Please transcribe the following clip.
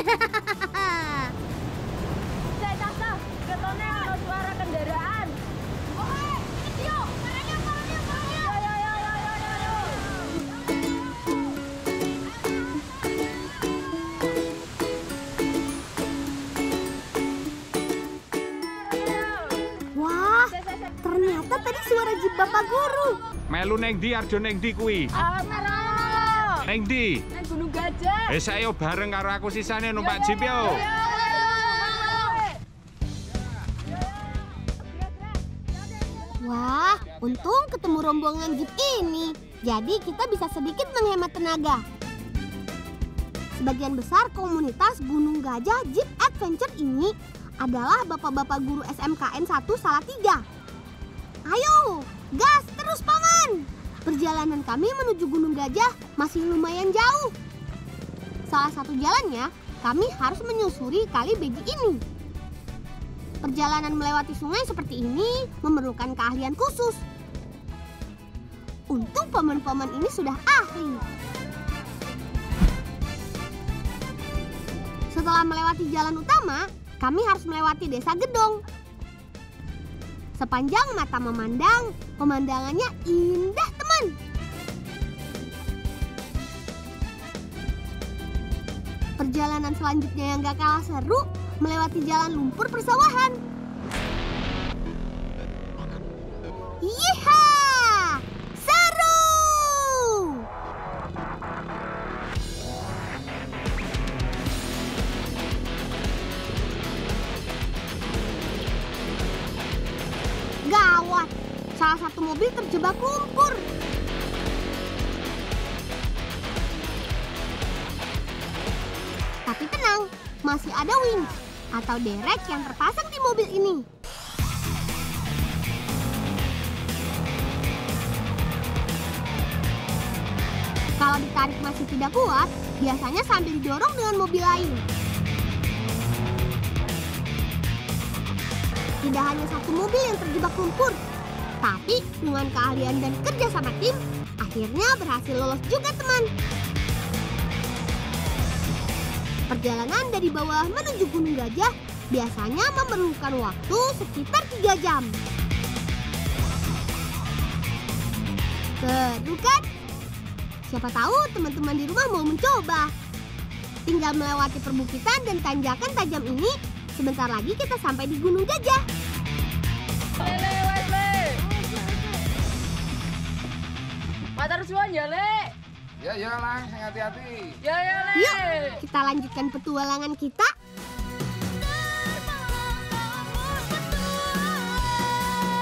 Cek Tata, ketone ada suara kendaraan. Oke, yuk, makanya parahnya. Yo. Wah, ternyata tadi suara jeep Bapak Guru. Melu neng di Arjo neng di kuwi. Marah. Neng di. Nang Gunung Gajah. Saya bareng karo aku sisane numpak jeep yo. Wah, untung ketemu rombongan jeep ini. Jadi kita bisa sedikit menghemat tenaga. Sebagian besar komunitas Gunung Gajah Jeep Adventure ini adalah bapak-bapak guru SMKN 1 Salatiga. Ayo, gas terus paman! Perjalanan kami menuju Gunung Gajah masih lumayan jauh. Salah satu jalannya, kami harus menyusuri kali Beji ini. Perjalanan melewati sungai seperti ini memerlukan keahlian khusus. Untung paman-paman ini sudah ahli. Setelah melewati jalan utama, kami harus melewati desa Gedong. Sepanjang mata memandang, pemandangannya indah teman. Perjalanan selanjutnya yang gak kalah seru, melewati jalan lumpur persawahan. Yeha! Seru! Gawat, salah satu mobil terjebak lumpur. Tapi tenang, masih ada winch atau derek yang terpasang di mobil ini. Kalau ditarik masih tidak kuat, biasanya sambil didorong dengan mobil lain. Tidak hanya satu mobil yang terjebak lumpur, tapi dengan keahlian dan kerja sama tim, akhirnya berhasil lolos juga teman. Perjalanan dari bawah menuju Gunung Gajah biasanya memerlukan waktu sekitar 3 jam. Seru kan? Siapa tahu teman-teman di rumah mau mencoba. Tinggal melewati perbukitan dan tanjakan tajam ini, sebentar lagi kita sampai di Gunung Gajah. Matur suwun ya, Lek. Ya, Lang, hati-hati. Ya, Lek. Yuk, kita lanjutkan petualangan kita